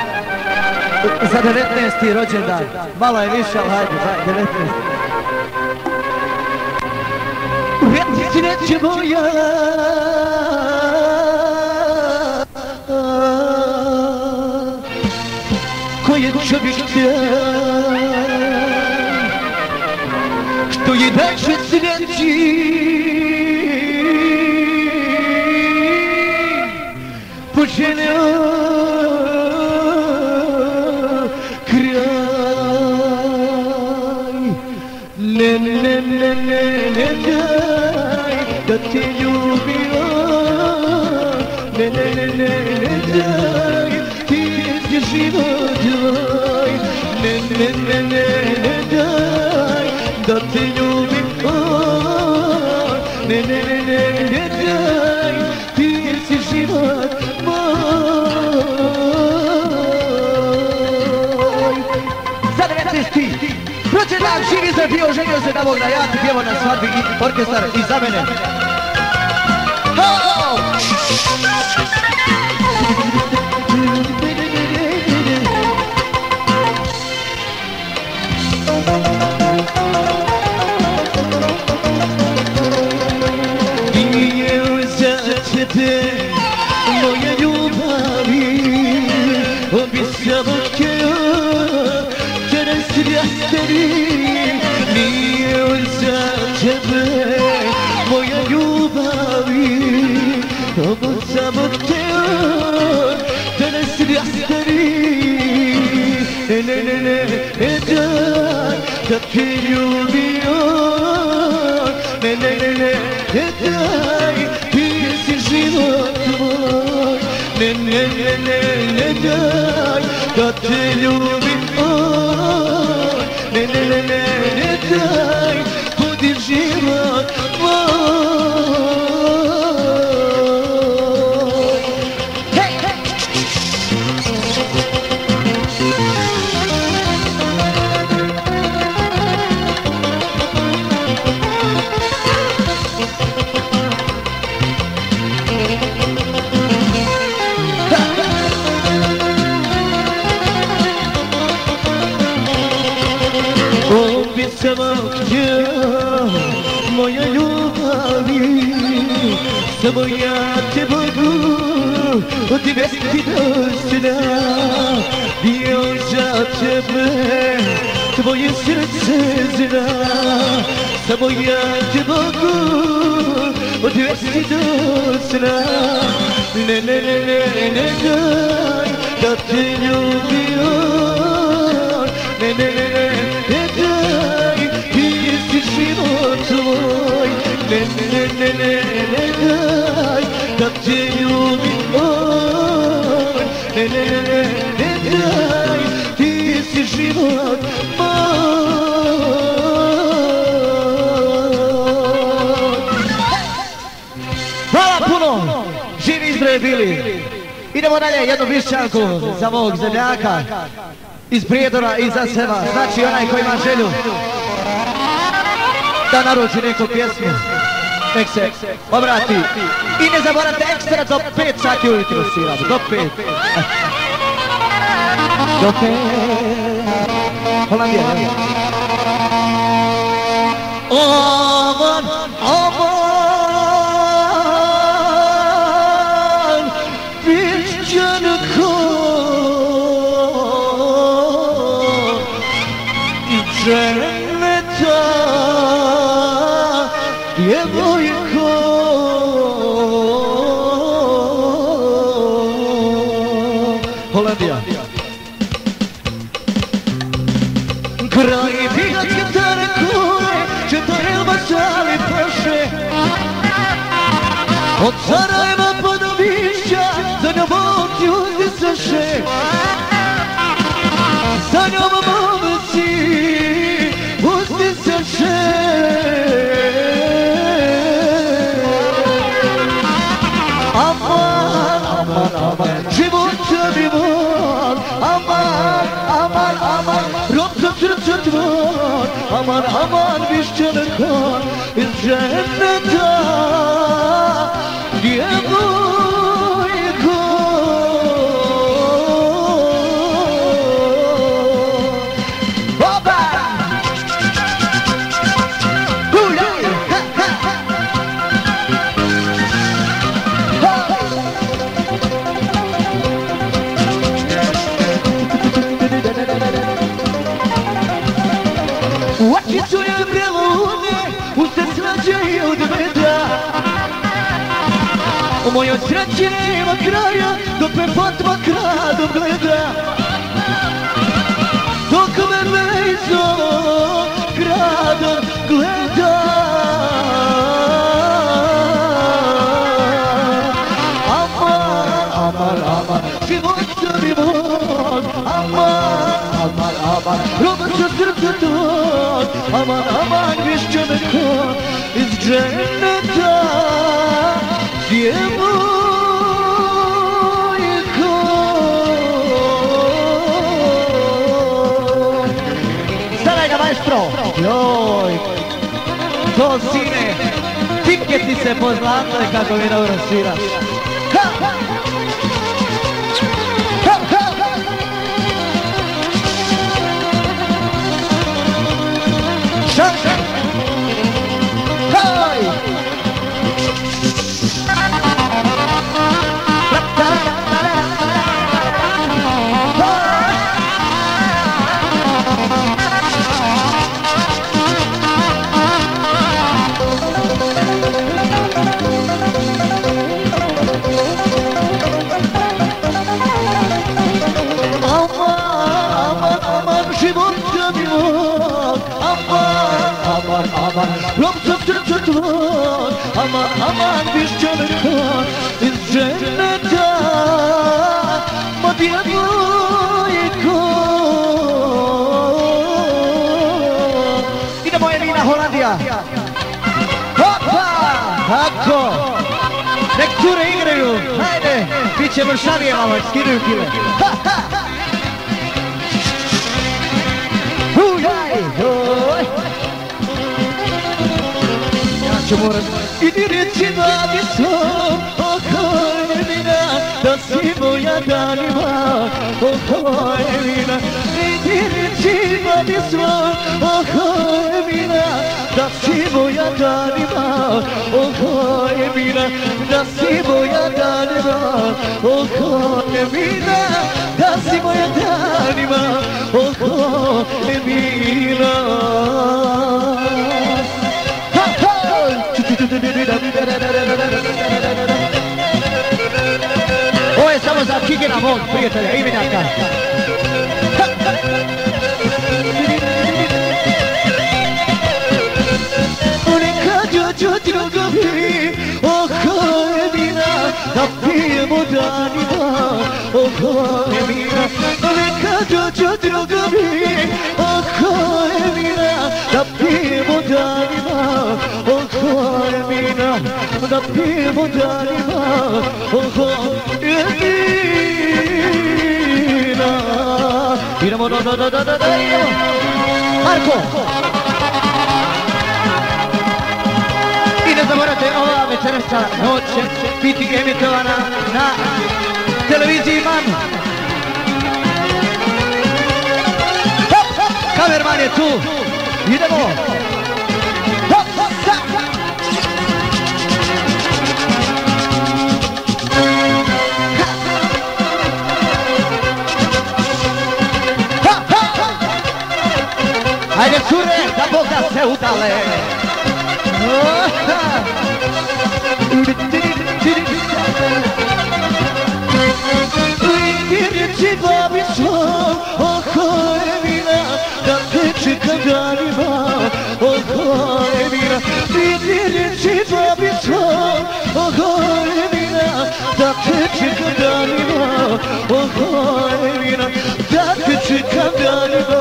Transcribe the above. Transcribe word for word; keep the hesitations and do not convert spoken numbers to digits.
Za devetnaesti rođendan. Malo je više, ali hajde, devetnaesti. Reci neće moja, koje čovjek što je naše sreći poželeo kraj. Ne, ne, ne, ne, ne daj da te ljubio, ne, ne, ne, ne, ne daj ti je život tvoj, ne, ne, ne, ne, ne daj da te ljubim, oh, ne, ne, ne, ne, ne daj ti si život moj. Za devetnaesti rođendan živi za bio, ženio se da Bog da ja ti pjevo na svadbi i orkestar i za mene. Nije za tebe moja ljubavi, on bi samo htio da nas rasteri. Nije za tebe moja ljubavi, on bi samo htio da nas rasteri. Ne, ne, ne, ne, ne daj da te ljubio, ne, ne, ne, ne, ne daj ti si život tvoj, ne, ne, ne, ne, ne daj da te ljubim, oh, ne, ne, ne, ne, ne daj budi život moj. Hej, hej! On bi samo htio moja ljubavi, samo ja te mogu odvesti do sna. Bio za tebe tvoje srce zna, samo ja te mogu odvesti do sna. Ne, ne, ne, ne, ne daj da te ljubio, ne, ne, ne, ne, ne daj ti si život tvoj, ne, ne, ne, ne, ne daj da te ljubim, oh, ne, ne, ne, ne, ne daj ti si život moj. Hvala puno, živi i zdravi bili. Idemo dalje, jednu višćanku za mog zemljaka iz Prijedora i za seba, znači onaj koji ima želju da naruči neku pjesmu, nek se obrati. I ne zaboravite ekstra do pet sati ujutro sviramo, do pet. Do pet. Holandija, ne? Aman, aman, višćanko, dženeta, djevojko, Holandija. Kraj Bigatske Tarekove, četarelba sali proše, od Sarajeva pa do Višća, za njom ti uzdisaše, za njom momci uzdisaše. Aman, aman, aman, života mi vol, aman, aman, aman, ropta srca tvoj, aman, aman, višćanko, iz dženeta, djevojko. U mojoj sreći nema kraja, dok me Fatma kradom gleda. Dok me Lejzo kradom gleda. Aman, aman, aman, života mi moj. Aman, aman, aman, roba sa srce tvoj. Aman, aman, višće me ko iz dženeta. Djevojko. Stavaj ga, maestro. Joj, to sine, tipke ti se pozlatile kako mi dobro sviraš. Ha, ha. Ha, ha. Šan, šan. Haj. Rob sa srce tvoj, aman, aman, višće me ko iz dženeta. Ma djevojko. Idemo Emina Holandija. Hopa, tako. Nek cure igraju, hajde, bit će mršavije malo, skinuju kile. Ha, ha. Ujaj, oj. Idi reci babi svom, oko Emina, da si moja danima, oko Emina. Idi reci babi svom, oko Emina, da si moja danima, oko Emina. Da si moja danima, oko Emina. Da si moja danima, oko Emina. Ovo je samo za Kikina mog prijatelja, imenjaka. Nekad još od drugovi oko Emina, da pijemo danima oko Emina. Nekad još od drugovi oko Emina, da pijemo danima oko Emina. Da pijemo danima oko Emina. Idemo, da, da, da, da, da, da, idemo. Marko! I ne zaboravite, ova večerašća noć će biti emitovana na televiziji MAN. Kamerman je tu, idemo! Ajde cure, da Bog da se udale. Idi reci babi svom, oko Emina, da te čekam danima, oko Emina. Idi reci babi svom, oko Emina, da te čekam danima, oko Emina. Da te čekam danima.